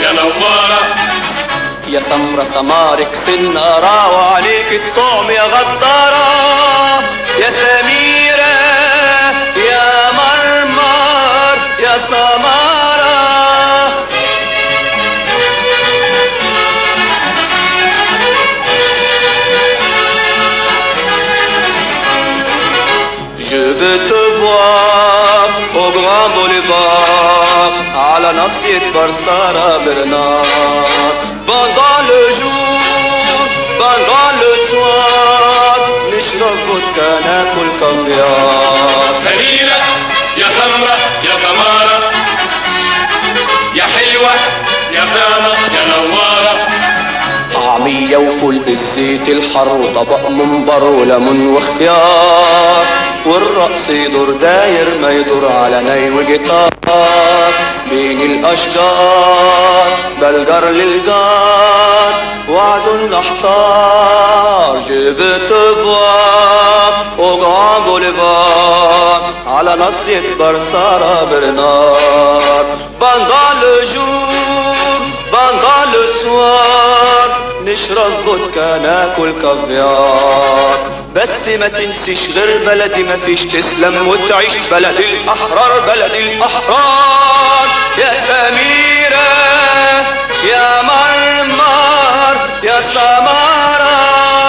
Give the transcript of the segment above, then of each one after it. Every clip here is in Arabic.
يا نوارة. يا سمرة سمارك سنارة وعليك الطعم يا غدارة. يا سميرة يا مرمر يا سمارة. Je veux te voir au grand boulevard على ناصية برسارة برنار. Pendant le jour, pendant le soir نشرب فودكا ناكل كافيار. سميرة يا سمرة يا سمارة يا حلوة يا طعمة يا نوارة. طعمية وفول بالزيت الحر وطبق منبر وليمون وخيار. والرقص يدور داير ما يدور على ناي وجيتار. بين الاشجار بلجر للجار وعزل نحتار. Je veux te voir au grand boulevard على ناصية برسارة برنار. Pendant le jour pendant le soir نشرب فودكا ناكل كافيار. بس ما تنسيش غير بلدي ما فيش تسلم وتعيش بلد الأحرار بلد الأحرار. يا سميرة يا مرمر يا سمارة.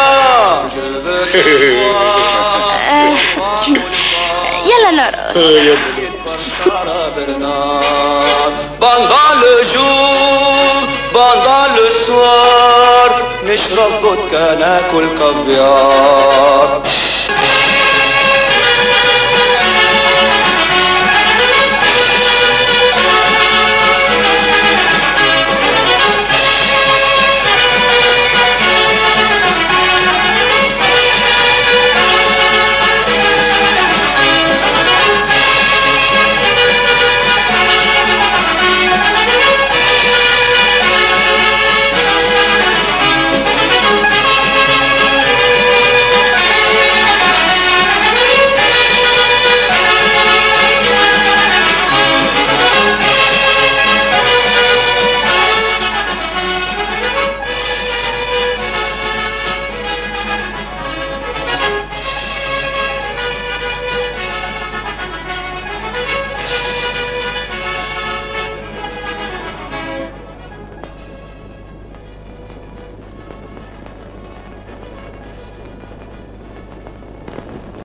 يلا نرقص. Pendant le jour pendant le soir نشرب فودكا ناكل كافيار.